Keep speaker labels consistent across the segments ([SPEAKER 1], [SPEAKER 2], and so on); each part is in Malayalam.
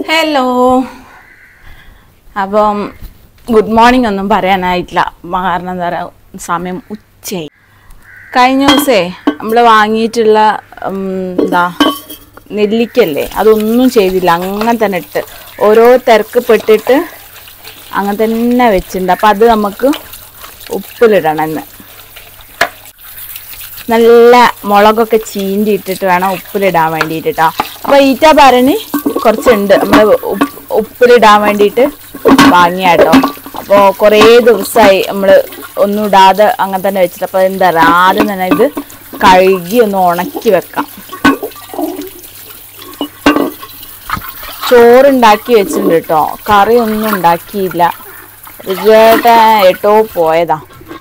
[SPEAKER 1] ഹലോ. അപ്പം ഗുഡ് മോർണിംഗ് ഒന്നും പറയാനായിട്ടില്ല. കാരണം എന്താ പറയുക, സമയം ഉച്ചയായി. കഴിഞ്ഞ ദിവസമേ നമ്മൾ വാങ്ങിയിട്ടുള്ള നെല്ലിക്കല്ലേ, അതൊന്നും ചെയ്തില്ല. അങ്ങനെ തന്നെ ഇട്ട് ഓരോ തിരക്ക് പെട്ടിട്ട് അങ്ങനെ തന്നെ വെച്ചിട്ടുണ്ട്. അപ്പം അത് നമുക്ക് ഉപ്പിലിടണം എന്ന്. നല്ല മുളകൊക്കെ ചീന്തി ഇട്ടിട്ട് വേണം ഉപ്പിലിടാൻ വേണ്ടിയിട്ടാ. അപ്പോൾ ഈറ്റ ഭരണി കുറച്ചുണ്ട്, നമ്മൾ ഉപ്പിലിടാൻ വേണ്ടിയിട്ട് വാങ്ങിയാട്ടോ. അപ്പോൾ കുറേ ദിവസമായി നമ്മൾ ഒന്നും ഇടാതെ അങ്ങനെ തന്നെ വെച്ചിട്ട്. അപ്പോൾ എന്താ പറയുക, ആദ്യം തന്നെ ഇത് കഴുകി ഒന്ന് ഉണക്കി വെക്കാം. ചോറുണ്ടാക്കി വെച്ചിട്ടുണ്ട് കേട്ടോ, കറി ഒന്നും ഉണ്ടാക്കിയില്ല. റിജുവേട്ടൻ ഏട്ടോ പോയതാ.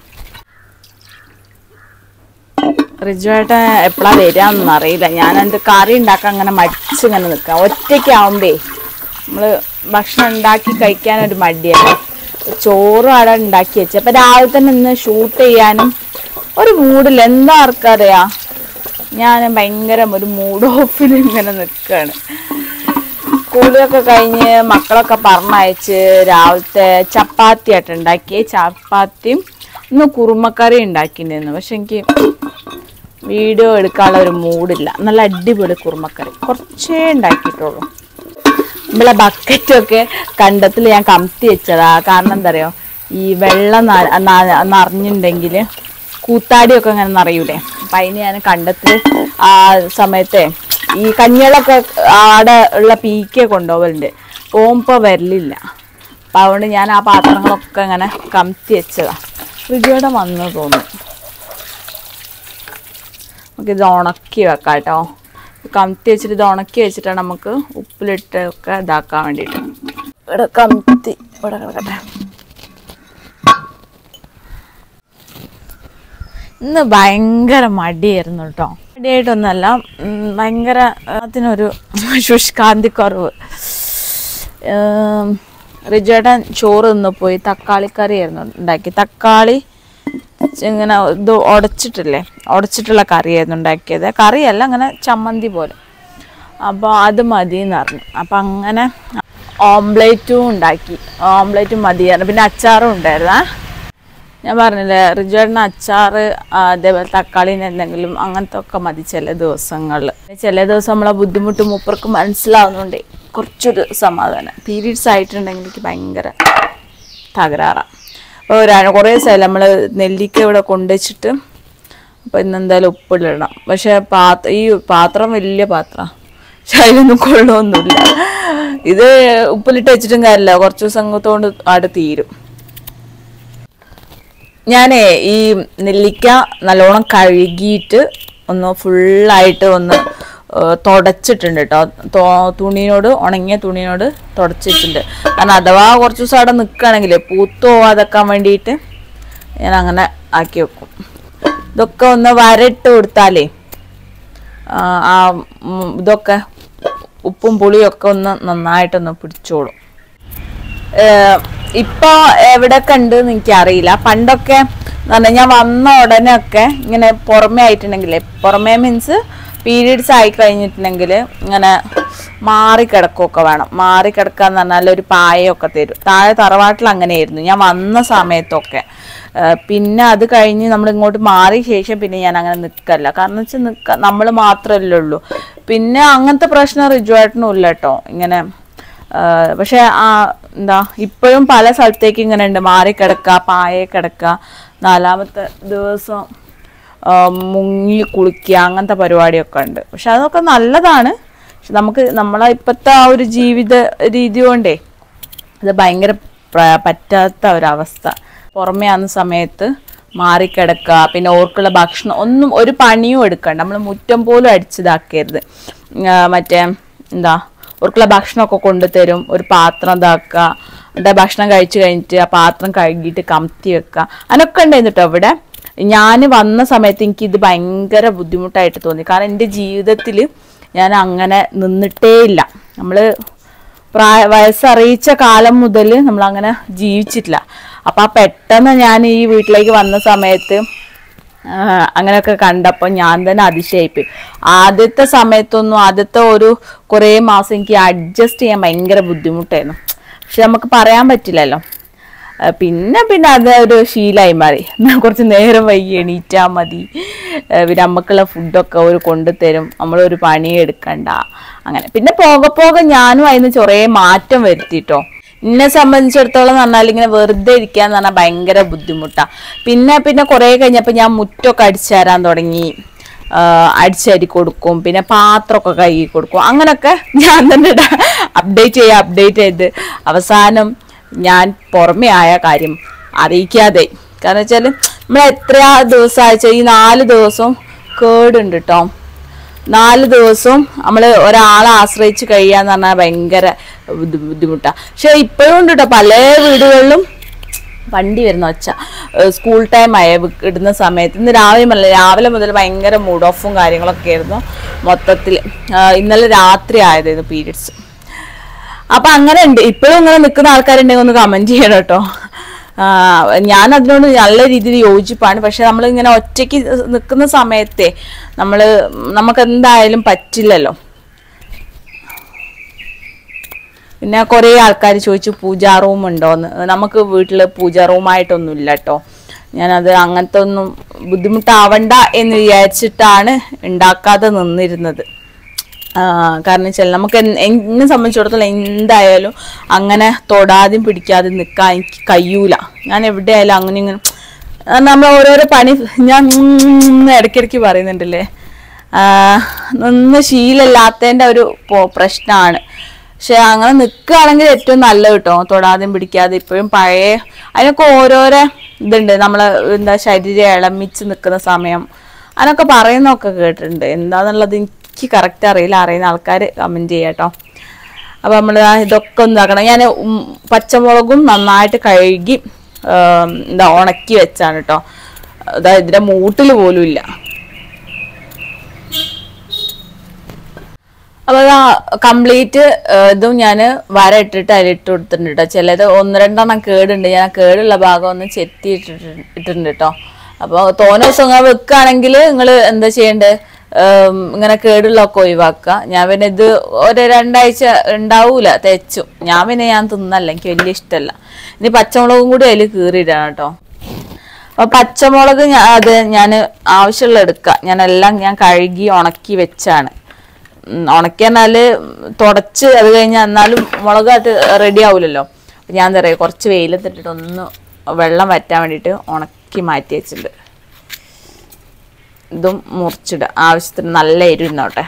[SPEAKER 1] റിജുവേട്ടൻ എപ്പോഴാണ് വരാമെന്നൊന്നും അറിയില്ല. ഞാനെന്ത് കറി ഉണ്ടാക്കാൻ അങ്ങനെ മടിച്ചിങ്ങനെ നിൽക്കാം. ഒറ്റയ്ക്കാവുമ്പേ നമ്മൾ ഭക്ഷണം ഉണ്ടാക്കി കഴിക്കാനൊരു മടിയാണ്. ചോറും അവിടെ ഉണ്ടാക്കി വെച്ചു. അപ്പം രാവിലെ തന്നെ ഇന്ന് ഷൂട്ട് ചെയ്യാനും ഒരു മൂഡില്ല. എന്താ ആർക്കറിയാം, ഞാൻ ഭയങ്കര ഒരു മൂഡ് ഓഫിൽ ഇങ്ങനെ നിൽക്കുകയാണ്. സ്കൂളിലൊക്കെ കഴിഞ്ഞ് മക്കളൊക്കെ പറഞ്ഞയച്ച് രാവിലത്തെ ചപ്പാത്തി ആയിട്ട് ഉണ്ടാക്കി. ചപ്പാത്തിയും ഇന്ന് കുറുമക്കറി ഉണ്ടാക്കിയിട്ടുണ്ടായിരുന്നു. പക്ഷെ എനിക്ക് വീഡിയോ എടുക്കാനുള്ള ഒരു മൂഡില്ല. നല്ല അടിപൊളി കുറുമക്കറി കുറച്ചേ ഉണ്ടാക്കിയിട്ടുള്ളൂ. നമ്മളെ ബക്കറ്റൊക്കെ കണ്ടത്തിൽ ഞാൻ കമത്തി വെച്ചതാ. കാരണം എന്താ പറയുക, ഈ വെള്ളം നിറഞ്ഞിട്ടുണ്ടെങ്കിൽ കൂത്താടിയൊക്കെ അങ്ങനെ നിറയൂലേ. അപ്പം അതിന് ഞാൻ കണ്ടത്തിൽ ആ സമയത്തെ ഈ കഞ്ഞികളൊക്കെ ആടെ ഉള്ള പീക്കെ കൊണ്ടുപോകലുണ്ട്. പോകുമ്പോൾ വരലില്ല. അപ്പം അതുകൊണ്ട് ഞാൻ ആ പാത്രങ്ങളൊക്കെ ഇങ്ങനെ കമത്തി വെച്ചതാ. ഫ്രിഡ്ജോടെ വന്നു തോന്നുന്നു. നമുക്കിത് ഉണക്കി വെക്കാം കേട്ടോ. കമത്തി വെച്ചിട്ട് ഇത് ഉണക്കി വെച്ചിട്ടാണ് നമുക്ക് ഉപ്പിലിട്ടൊക്കെ ഇതാക്കാൻ വേണ്ടിയിട്ട്. ഇവിടെ കമത്തി ഇവിടെ കിടക്കട്ടെ. ഇന്ന് ഭയങ്കര മടിയായിരുന്നു കേട്ടോ. മടിയായിട്ടൊന്നുമല്ല, ഭയങ്കര അതിനൊരു ശുഷ്കാന്തിക്കുറവ്. റിജേട്ടൻ ചോറ് തിന്ന് പോയി. തക്കാളിക്കറി ആയിരുന്നു ഉണ്ടാക്കി. തക്കാളി ഇങ്ങനെ ഇത് ഉടച്ചിട്ടുള്ള കറിയായിരുന്നു ഉണ്ടാക്കിയത്. കറിയല്ല, അങ്ങനെ ചമ്മന്തി പോലെ. അപ്പോൾ അത് മതി എന്ന് പറഞ്ഞു. അപ്പം അങ്ങനെ ഓംലേറ്റും ഉണ്ടാക്കി. ഓംലേറ്റും മതിയായിരുന്നു. പിന്നെ അച്ചാറും ഉണ്ടായിരുന്നു. ഞാൻ പറഞ്ഞില്ലേ, റിജുവേട്ടന് അച്ചാർ അതേപോലെ തക്കാളിന് എന്തെങ്കിലും അങ്ങനത്തെ ഒക്കെ മതി ചില ദിവസങ്ങളിൽ. ചില ദിവസം നമ്മളെ ബുദ്ധിമുട്ട് മൂപ്പർക്ക് മനസ്സിലാവുന്നുണ്ട്. കുറച്ചൊരു സമാധാനം. പീരീഡ്സ് ആയിട്ടുണ്ടെങ്കിൽ എനിക്ക് ഭയങ്കര തകരാറാണ്. അപ്പോൾ കുറേ സ്ഥലം നമ്മൾ നെല്ലിക്ക ഇവിടെ കൊണ്ടുവച്ചിട്ട് അപ്പോൾ ഇന്നെന്തായാലും ഉപ്പിടണം. പക്ഷേ ഈ പാത്രം വലിയ പാത്രം, പക്ഷെ അതിലൊന്നും കൊള്ളൊന്നുമില്ല. ഇത് ഉപ്പിലിട്ട് വെച്ചിട്ടും കാര്യമില്ല, കുറച്ച് ദിവസത്തോണ്ട് അവിടെ തീരും. ഞാനേ ഈ നെല്ലിക്ക നല്ലോണം കഴുകിയിട്ട് ഒന്ന് ഫുള്ളായിട്ട് ഒന്ന് തുടച്ചിട്ടുണ്ട് കേട്ടോ. ഉണങ്ങിയ തുണിയോട് തുടച്ചിട്ടുണ്ട്. കാരണം അഥവാ കുറച്ച് ദിവസം അവിടെ നിൽക്കുകയാണെങ്കിൽ പൂത്ത് പോവാതെക്കാൻ വേണ്ടിയിട്ട് ഞാൻ അങ്ങനെ ആക്കി വെക്കും. ഇതൊക്കെ ഒന്ന് വരട്ട് കൊടുത്താലേ ആ ഇതൊക്കെ ഉപ്പും പുളിയൊക്കെ ഒന്ന് നന്നായിട്ടൊന്ന് പിടിച്ചോളും. ഇപ്പോൾ എവിടെയൊക്കെ ഉണ്ടെന്ന് എനിക്കറിയില്ല. പണ്ടൊക്കെ എന്ന് പറഞ്ഞാൽ ഞാൻ വന്ന ഉടനെ ഒക്കെ ഇങ്ങനെ പുറമേ ആയിട്ടുണ്ടെങ്കിലേ, പുറമേ മീൻസ് പീരീഡ്സ് ആയി കഴിഞ്ഞിട്ടുണ്ടെങ്കിൽ ഇങ്ങനെ മാറിക്കിടക്കുകയൊക്കെ വേണം. മാറിക്കിടക്കാന്ന് പറഞ്ഞാൽ ഒരു പായൊക്കെ തരും. താഴെ തറവാട്ടിൽ അങ്ങനെയായിരുന്നു ഞാൻ വന്ന സമയത്തൊക്കെ. പിന്നെ അത് കഴിഞ്ഞ് നമ്മൾ ഇങ്ങോട്ട് മാറിയ ശേഷം പിന്നെ ഞാൻ അങ്ങനെ നിൽക്കല്ല. കാരണം വെച്ചാൽ നമ്മൾ മാത്രമല്ലേ ഉള്ളൂ. പിന്നെ അങ്ങനത്തെ പ്രശ്നം റിജുവേട്ടനും ഇല്ല കേട്ടോ ഇങ്ങനെ. പക്ഷെ ഇപ്പോഴും പല സ്ഥലത്തേക്ക് ഇങ്ങനെ ഉണ്ട്, മാറിക്കിടക്കുക, പായെ കിടക്കുക, 4ാമത്തെ ദിവസം മുങ്ങി കുളിക്കുക, അങ്ങനത്തെ പരിപാടിയൊക്കെ ഉണ്ട്. പക്ഷെ അതൊക്കെ നല്ലതാണ്. പക്ഷെ നമ്മളെ ഇപ്പോഴത്തെ ആ ഒരു ജീവിത രീതി കൊണ്ടേ അത് ഭയങ്കര പറ്റാത്ത ഒരവസ്ഥ. പുറമേ ആകുന്ന സമയത്ത് മാറിക്കിടക്കുക. പിന്നെ ഓർക്കുള്ള ഭക്ഷണം ഒന്നും ഒരു പണിയും എടുക്കണ്ട. നമ്മൾ മുറ്റം പോലും അടിച്ചിതാക്കരുത്. മറ്റേ ഓർക്കുള്ള ഭക്ഷണമൊക്കെ കൊണ്ടുതരും. ഒരു പാത്രം ഇതാക്കുക, എന്നിട്ട് ഭക്ഷണം കഴിച്ച് കഴിഞ്ഞിട്ട് ആ പാത്രം കഴുകിയിട്ട് കമത്തി വെക്കുക. അതിനൊക്കെ ഉണ്ടായിരുന്നു കേട്ടോ ഇവിടെ. ഞാൻ വന്ന സമയത്ത് എനിക്കിത് ഭയങ്കര ബുദ്ധിമുട്ടായിട്ട് തോന്നി. കാരണം എൻ്റെ ജീവിതത്തിൽ ഞാൻ അങ്ങനെ നിന്നിട്ടേ ഇല്ല. നമ്മൾ വയസ്സറിയിച്ച കാലം മുതൽ നമ്മളങ്ങനെ ജീവിച്ചിട്ടില്ല. അപ്പം പെട്ടെന്ന് ഞാൻ ഈ വീട്ടിലേക്ക് വന്ന സമയത്ത് അങ്ങനെയൊക്കെ കണ്ടപ്പോൾ ഞാൻ തന്നെ അതിശയിപ്പോയി. ആദ്യത്തെ സമയത്തൊന്നും ആദ്യത്തെ ഒരു കുറേ മാസം എനിക്ക് അഡ്ജസ്റ്റ് ചെയ്യാൻ ഭയങ്കര ബുദ്ധിമുട്ടായിരുന്നു. പക്ഷെ നമുക്ക് പറയാൻ പറ്റില്ലല്ലോ. പിന്നെ അതൊരു ശീലമായി മാറി. കുറച്ച് നേരം വൈകി എണീറ്റാൽ മതി, പിന്നെ നമുക്കുള്ള ഫുഡൊക്കെ അവർ കൊണ്ടുതരും, നമ്മളൊരു പണിയെടുക്കണ്ട. അങ്ങനെ പിന്നെ പോകെ ഞാനും അതിന് കുറേ മാറ്റം വരുത്തിട്ടോ. എന്നെ സംബന്ധിച്ചിടത്തോളം എന്ന് പറഞ്ഞാൽ ഇങ്ങനെ വെറുതെ ഇരിക്കാന്ന് പറഞ്ഞാൽ ഭയങ്കര ബുദ്ധിമുട്ടാണ്. പിന്നെ കുറേ കഴിഞ്ഞപ്പോൾ ഞാൻ മുറ്റമൊക്കെ അടിച്ചു തരാൻ തുടങ്ങി, അടിച്ചരി കൊടുക്കും, പിന്നെ പാത്രമൊക്കെ കഴുകി കൊടുക്കും. അങ്ങനെയൊക്കെ ഞാൻ തന്നെ അപ്ഡേറ്റ് ചെയ്ത് അവസാനം ഞാൻ പുറമെ ആയ കാര്യം അറിയിക്കാതെ. കാരണം വെച്ചാൽ നമ്മൾ എത്ര ദിവസമായിച്ച ഈ 4 ദിവസവും കേടുണ്ട് കേട്ടോ. 4 ദിവസവും നമ്മൾ ഒരാളെ ആശ്രയിച്ച് കഴിയാന്ന് പറഞ്ഞാൽ ഭയങ്കര ബുദ്ധിമുട്ടാണ്. പക്ഷെ ഇപ്പോഴും ഉണ്ട് കേട്ടോ പല വീടുകളിലും വണ്ടി വരുന്ന ഒച്ച. സ്കൂൾ ടൈം ഇടുന്ന സമയത്ത് ഇന്ന് രാവിലെ മുതൽ ഭയങ്കര മൂഡ് ഓഫും കാര്യങ്ങളൊക്കെ ആയിരുന്നു മൊത്തത്തിൽ. ഇന്നലെ രാത്രി ആയതായിരുന്നു പീരീഡ്സ്. അപ്പൊ അങ്ങനെ ഉണ്ട്. ഇപ്പോഴും ഇങ്ങനെ നിൽക്കുന്ന ആൾക്കാരുണ്ടെങ്കിൽ ഒന്ന് കമന്റ് ചെയ്യണം കേട്ടോ. ഞാൻ അതിനോട് നല്ല രീതിയിൽ യോജിപ്പാണ്. പക്ഷെ നമ്മൾ ഇങ്ങനെ ഒറ്റയ്ക്ക് നിൽക്കുന്ന സമയത്തെ നമുക്ക് എന്തായാലും പറ്റില്ലല്ലോ. പിന്നെ കുറേ ആൾക്കാർ ചോദിച്ചു പൂജാ റൂം ഉണ്ടോന്ന്. നമുക്ക് വീട്ടിൽ പൂജാ റൂമായിട്ടൊന്നും ഇല്ല കേട്ടോ. ഞാനത് അങ്ങനത്തെ ഒന്നും ബുദ്ധിമുട്ടാവണ്ട എന്ന് വിചാരിച്ചിട്ടാണ് ഉണ്ടാക്കാതെ നിന്നിരുന്നത്. കാരണം വെച്ചാൽ നമുക്ക് എന്നെ സംബന്ധിച്ചിടത്തോളം എന്തായാലും അങ്ങനെ തൊടാതെയും പിടിക്കാതെ നിൽക്കാൻ എനിക്ക് കഴിയൂല. ഞാൻ എവിടെയായാലും അങ്ങനെ ഇങ്ങനെ നമ്മൾ ഓരോരോ പണി ഞാൻ ഇടയ്ക്കിടയ്ക്ക് പറയുന്നുണ്ടല്ലേ, നിന്ന് ശീലമില്ലാത്തതിൻ്റെ ഒരു പ്രശ്നമാണ്. പക്ഷെ അങ്ങനെ നിൽക്കുകയാണെങ്കിൽ ഏറ്റവും നല്ല കേട്ടോ, തൊടാതെയും പിടിക്കാതെ. ഇപ്പോഴും പഴയ അതിനൊക്കെ ഓരോരോ ഇതുണ്ട്. നമ്മളെ ശരീരം ഇളമിച്ച് നിൽക്കുന്ന സമയം അതിനൊക്കെ പറയുന്നതൊക്കെ കേട്ടിട്ടുണ്ട്. എന്താന്നുള്ളത് എനിക്ക് കറക്റ്റ് അറിയില്ല. അറിയുന്ന ആൾക്കാർ കമൻറ്റ് ചെയ്യാം കേട്ടോ. അപ്പോൾ നമ്മൾ ഇതൊക്കെ ഒന്ന് ഇതാക്കണം. ഞാൻ പച്ചമുളകും നന്നായിട്ട് കഴുകി ഉണക്കി വെച്ചാണ് കേട്ടോ. അതായത് ഇതിൻ്റെ മൂട്ടിൽ പോലും ഇല്ല. അപ്പോൾ കംപ്ലീറ്റ് ഇതും ഞാൻ വര ഇട്ടിട്ട് അതിലിട്ട് കൊടുത്തിട്ടുണ്ട് കേട്ടോ. ചിലത് 1-2 കേടുണ്ട്. ഞാൻ കേടുള്ള ഭാഗം ഒന്ന് ചെത്തി ഇട്ടിട്ടുണ്ട് കേട്ടോ. അപ്പോൾ തോന്നെ ദിവസം നിങ്ങൾ വെക്കുകയാണെങ്കിൽ നിങ്ങൾ എന്താ ചെയ്യേണ്ടത്, ഇങ്ങനെ കേടുള്ളതൊക്കെ ഒഴിവാക്കുക. ഞാൻ പിന്നെ ഇത് 1-2 ആഴ്ച ഉണ്ടാവൂല തേച്ചും. ഞാൻ തിന്നല്ല, എനിക്ക് വലിയ ഇഷ്ടമല്ല. ഇനി പച്ചമുളകും കൂടി അതിൽ കീറിയിടാണ് കേട്ടോ. അപ്പോൾ പച്ചമുളക് ഞാൻ ആവശ്യമുള്ള എടുക്കുക. ഞാൻ കഴുകി ഉണക്കി വെച്ചാണ്. ഉണക്കിയാൽ തുടച്ച് അത് കഴിഞ്ഞാൽ എന്നാലും മുളക് അത് റെഡി ആവില്ലല്ലോ. ഞാൻ എന്താ പറയുക, കുറച്ച് വെയിലത്തിട്ടിട്ട് ഒന്ന് വെള്ളം വറ്റാൻ വേണ്ടിയിട്ട് ഉണക്കി മാറ്റി വെച്ചിട്ടുണ്ട്. ഇതും മുറിച്ചിടുക. ആവശ്യത്തിന് നല്ല എരിവുന്നോട്ടെ.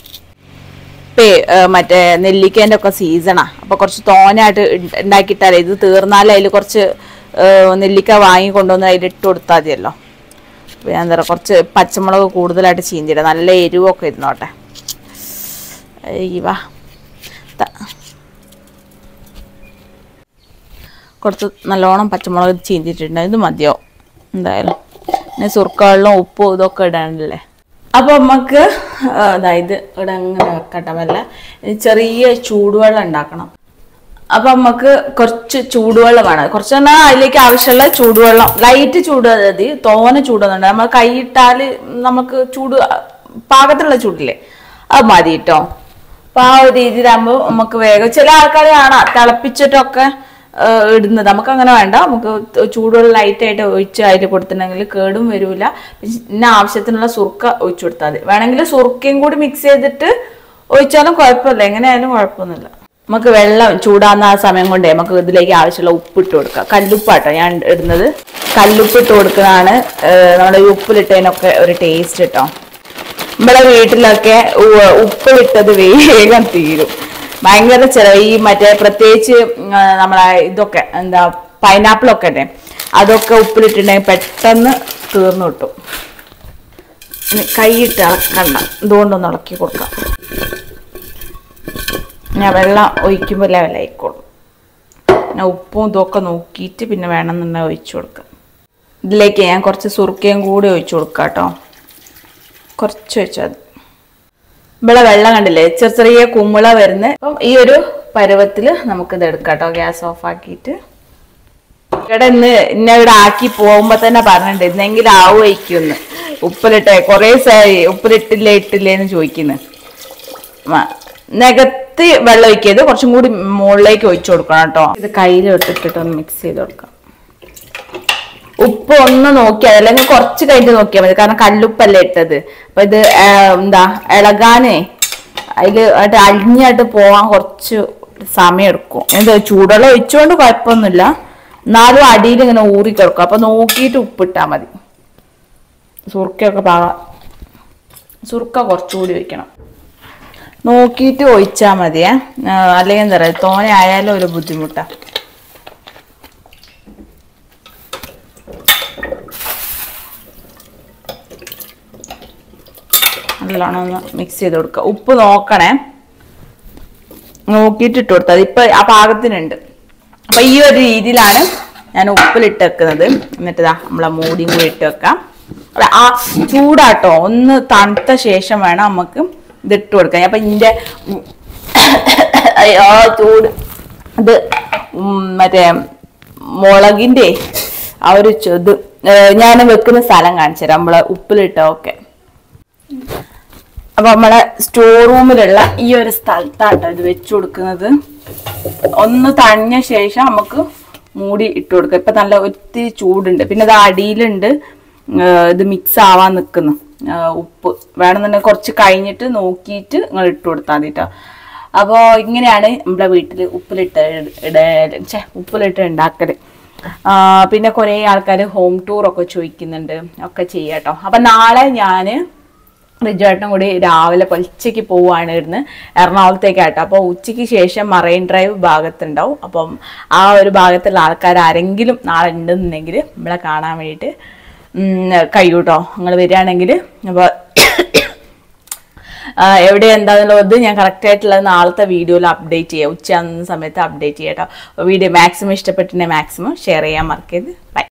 [SPEAKER 1] മറ്റേ നെല്ലിക്കേൻ്റെ ഒക്കെ സീസണാണ്. അപ്പോൾ കുറച്ച് തോനായിട്ട് ഉണ്ടാക്കിയിട്ടാലേ ഇത് തീർന്നാലും അതിൽ കുറച്ച് നെല്ലിക്ക വാങ്ങി കൊണ്ടുവന്ന് അതിലിട്ട് കൊടുത്താൽ മതിയല്ലോ. അപ്പോൾ ഞാൻ എന്താ പറയുക, കുറച്ച് പച്ചമുളക് കൂടുതലായിട്ട് ചീഞ്ചിടുക. നല്ല എരിവൊക്കെ ഇരുന്നോട്ടെ. കുറച്ച് നല്ലോണം പച്ചമുളക് ചീന്തിട്ടുണ്ട്. ഇത് മതിയോ എന്തായാലും. പിന്നെ സുർക്കവെള്ളം ഉപ്പും ഇതൊക്കെ ഇടാനല്ലേ. അപ്പോൾ നമുക്ക് അതായത് ഇവിടെ അങ്ങനെ വെക്കട്ടമല്ല, ചെറിയ ചൂടുവെള്ളം ഉണ്ടാക്കണം. അപ്പം നമുക്ക് കുറച്ച് ചൂടുവെള്ളം വേണം. കുറച്ച് പറഞ്ഞാൽ അതിലേക്ക് ആവശ്യമുള്ള ചൂടുവെള്ളം, ലൈറ്റ് ചൂട് മതി, തോനെ ചൂടൊന്നുണ്ട്. നമ്മൾ കൈയിട്ടാൽ നമുക്ക് ചൂട് പാകത്തിലുള്ള ചൂടില്ലേ, അത് മതി കേട്ടോ. അപ്പം ആ ഒരു രീതിയിലാകുമ്പോൾ നമുക്ക് വേഗം, ചില ആൾക്കാർ കാണാം തിളപ്പിച്ചിട്ടൊക്കെ ഇടുന്നത്. നമുക്ക് അങ്ങനെ വേണ്ട. നമുക്ക് ചൂടുവെള്ളം ലൈറ്റായിട്ട് ഒഴിച്ച് അതിൽ കൊടുത്തിട്ടുണ്ടെങ്കിൽ കേടും വരില്ല. പിന്നെ ആവശ്യത്തിനുള്ള സുർക്ക ഒഴിച്ചു കൊടുത്താൽ മതി. വേണമെങ്കിൽ സുർക്കയും കൂടി മിക്സ് ചെയ്തിട്ട് ഒഴിച്ചാലും കുഴപ്പമില്ല, എങ്ങനെയായാലും കുഴപ്പമൊന്നുമില്ല. നമുക്ക് വെള്ളം ചൂടാകുന്ന ആ സമയം കൊണ്ടേ നമുക്ക് ഇതിലേക്ക് ആവശ്യമുള്ള ഉപ്പിട്ട് കൊടുക്കാം. കല്ലുപ്പാട്ടോ ഞാൻ ഇടുന്നത്. കല്ലുപ്പിട്ട് കൊടുക്കുന്നതാണ് നമ്മുടെ ഈ ഉപ്പിലിട്ടതിനൊക്കെ ഒരു ടേസ്റ്റ് കേട്ടോ. നമ്മുടെ വീട്ടിലൊക്കെ ഉപ്പിലിട്ടത് വേഗം തീരും. ഭയങ്കര ചിലവ്. ഈ മറ്റേ പ്രത്യേകിച്ച് നമ്മളെ ഇതൊക്കെ എന്താ പൈനാപ്പിളൊക്കെ അല്ലേ, അതൊക്കെ ഉപ്പിലിട്ടുണ്ടെങ്കിൽ പെട്ടെന്ന് തീർന്നു കിട്ടും. കൈയിട്ട് ഇളക്കണ്ട, ഇതുകൊണ്ടൊന്ന് ഇളക്കി കൊടുക്കാം. ഞാൻ വെള്ളം ഒഴിക്കുമ്പോൾ ലെവലായിക്കോളും. ഞാൻ ഉപ്പും ഇതൊക്കെ നോക്കിയിട്ട് പിന്നെ വേണമെന്നുണ്ടെങ്കിൽ ഒഴിച്ചു കൊടുക്കാം. ഇതിലേക്ക് ഞാൻ കുറച്ച് സുർക്കയും കൂടി ഒഴിച്ചു കൊടുക്കാം കേട്ടോ. കുറച്ച് ഒഴിച്ചാൽ മതി. ഇവിടെ വെള്ളം കണ്ടില്ലേ, ചെറിയ കുമ്മിള വരുന്നത്. അപ്പം ഈ ഒരു പരുവത്തിൽ നമുക്കിത് എടുക്കാം കേട്ടോ. ഗ്യാസ് ഓഫ് ആക്കിയിട്ട് ഇവിടെ ഇന്നെ ഇവിടെ ആക്കി പോകുമ്പോ തന്നെ പറഞ്ഞിട്ടുണ്ട് ഇന്നെങ്കിലും ആവുമായിരിക്കുമെന്ന്. ഉപ്പിലിട്ടേ കൊറേ ഉപ്പിലിട്ടില്ലേന്ന് ചോദിക്കുന്നു. നികത്തി വെള്ളം ഒഴിക്കരുത്, കുറച്ചും കൂടി മുകളിലേക്ക് ഒഴിച്ചു കൊടുക്കണം കേട്ടോ. ഇത് കയ്യിൽ ഇട്ടിട്ട് ഒന്ന് മിക്സ് ചെയ്ത് കൊടുക്കാം. ഉപ്പ് ഒന്ന് നോക്കിയാൽ അല്ലെങ്കിൽ കുറച്ച് കഴിഞ്ഞിട്ട് നോക്കിയാൽ മതി, കാരണം കല്ലുപ്പല്ലേ ഇട്ടത്. അപ്പൊ ഇത് എന്താ ഇളകാനേ അതിൽ അലിഞ്ഞായിട്ട് പോവാൻ കുറച്ച് സമയം എടുക്കും. എന്താ ചൂടുവെള്ളം ഒഴിച്ചുകൊണ്ട് കുഴപ്പമൊന്നുമില്ല, എന്നാലും അടിയിൽ ഇങ്ങനെ ഊറി കിടക്കും. അപ്പൊ നോക്കിയിട്ട് ഉപ്പിട്ടാൽ മതി. സുർക്കയൊക്കെ സുർക്ക കുറച്ചുകൂടി ഒഴിക്കണം, നോക്കിയിട്ട് ഒഴിച്ചാൽ മതിയേ. അല്ലെങ്കിൽ എന്താ പറയുക, തോനെ ആയാലും ഒരു ബുദ്ധിമുട്ടാ. നല്ലോണം ഒന്ന് മിക്സ് ചെയ്ത് കൊടുക്കുക. ഉപ്പ് നോക്കണേ, നോക്കിയിട്ട് ഇട്ട് കൊടുത്തത്. ഇപ്പൊ ആ പാകത്തിനുണ്ട്. അപ്പൊ ഈ ഒരു രീതിയിലാണ് ഞാൻ ഉപ്പിലിട്ട് വെക്കുന്നത്. എന്നിട്ട് നമ്മളെ മൂടിയും കൂടി ഇട്ട് വെക്കാം. ആ ചൂടാട്ടോ, ഒന്ന് തണുത്ത ശേഷം വേണം നമുക്ക് ഇതിട്ട് കൊടുക്കാൻ. അപ്പൊ ഇതിന്റെ ചൂട് ഇത് മറ്റേ മുളകിന്റെ ആ ഒരു ഇത് ഞാൻ വെക്കുന്ന സ്ഥലം കാണിച്ചു തരാം, നമ്മളെ ഉപ്പിലിട്ടൊക്കെ. അപ്പൊ നമ്മളെ സ്റ്റോർ റൂമിലുള്ള ഈ ഒരു സ്ഥലത്താട്ടോ ഇത് വെച്ചു കൊടുക്കുന്നത്. ഒന്ന് തണിഞ്ഞ ശേഷം നമുക്ക് മൂടി ഇട്ട് കൊടുക്കുക. ഇപ്പൊ നല്ല ഒത്തിരി ചൂടുണ്ട്, പിന്നെ ഇത് അടിയിലുണ്ട്, ഇത് മിക്സ് ആവാൻ നിൽക്കുന്നു. ഉപ്പ് വേണമെന്നുണ്ടെങ്കിൽ കുറച്ച് കഴിഞ്ഞിട്ട് നോക്കിയിട്ട് നിങ്ങൾ ഇട്ട് കൊടുത്താൽ മതിട്ടോ. അപ്പോൾ ഇങ്ങനെയാണ് നമ്മുടെ വീട്ടിൽ ഉപ്പിലിട്ട് ഉണ്ടാക്കല്. പിന്നെ കുറേ ആൾക്കാർ ഹോം ടൂർ ഒക്കെ ചോദിക്കുന്നുണ്ട്, ഒക്കെ ചെയ്യാട്ടോ. അപ്പം നാളെ ഞാൻ റിജുവേട്ടനും കൂടി രാവിലെ ഉച്ചയ്ക്ക് പോവുകയാണ് ഇവിടുന്ന് എറണാകുളത്തേക്കാട്ടോ. അപ്പോൾ ഉച്ചയ്ക്ക് ശേഷം മറൈൻ ഡ്രൈവ് ഭാഗത്തുണ്ടാവും. അപ്പം ആ ഒരു ഭാഗത്തുള്ള ആൾക്കാർ ആരെങ്കിലും നാളെ ഉണ്ടെന്നുണ്ടെങ്കിൽ നമ്മളെ കാണാൻ വേണ്ടിയിട്ട് കഴിയൂട്ടോ, നിങ്ങൾ വരികയാണെങ്കിൽ. അപ്പോൾ എവിടെ എന്താണെന്നുള്ളത് ഞാൻ കറക്റ്റായിട്ടുള്ളത് നാളത്തെ വീഡിയോയിൽ അപ്ഡേറ്റ് ചെയ്യാം, ഉച്ച സമയത്ത് അപ്ഡേറ്റ് ചെയ്യാം കേട്ടോ. വീഡിയോ മാക്സിമം ഇഷ്ടപ്പെട്ടിട്ടുണ്ടെങ്കിൽ മാക്സിമം ഷെയർ ചെയ്യാൻ മറക്കരുത്. ബൈ.